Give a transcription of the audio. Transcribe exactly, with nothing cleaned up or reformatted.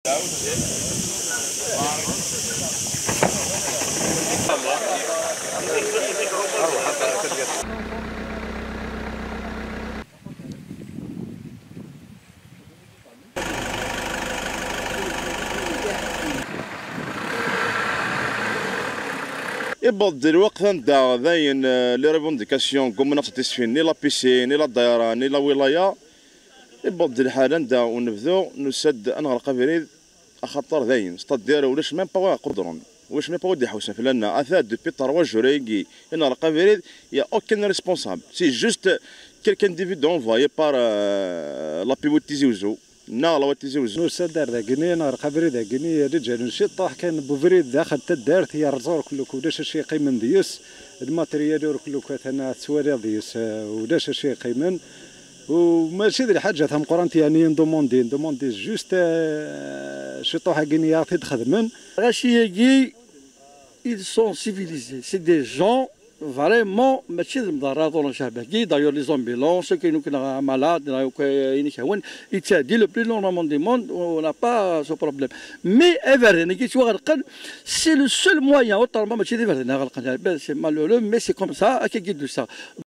يبغض الوقت ندا ذاين لي ريفونديكاسيون كومنا ساتيسفين ني لا بيسين ني لا الديران ني لا ولايه يبغض الحال ندا ونبذو نسد انغرق فريد خاطر ذاين ستاد ديالو ولاش ميم با قدرون واش ميم با ودي حوسه فلان اثاد دوبي تروا جوريغي انغرق فريد يا اوكين ريسبونسابل سي جوست كيلكان ديفيد انفايي بار لا بيبوت تيزيوزو ناغلا وتيزيوزو نسدر ذاكني نغرق فريد ذاكني رجال نشي طاح كان بوفريد داخل تدارت هي الرزور كلك وداش شي قيمن ديس الماتريال كلك انا تسوالي ديس وداش شي قيمن وماشي ذي الحاجه ثم قرانت يعني ندوموندي ندوموندي جوست شي طوح كينيا تخدمن غاشي ils sont civilisés c'est des gens vraiment ماشي المضارات ولا شابه كي دايور لي زومبيلون سو كاينو كنا مالاد كاين كيهون يتادي لو بلي نورمالمون دي موند ونا با سو بروبليم مي ايفر كي تو غرقن سي لو سول مويان طالما ماشي دي فردنا غلقن سي مالولو مي سي كوم سا كي كيدو سا